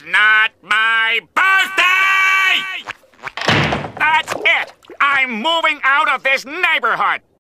not my birthday! That's it! I'm moving out of this neighborhood!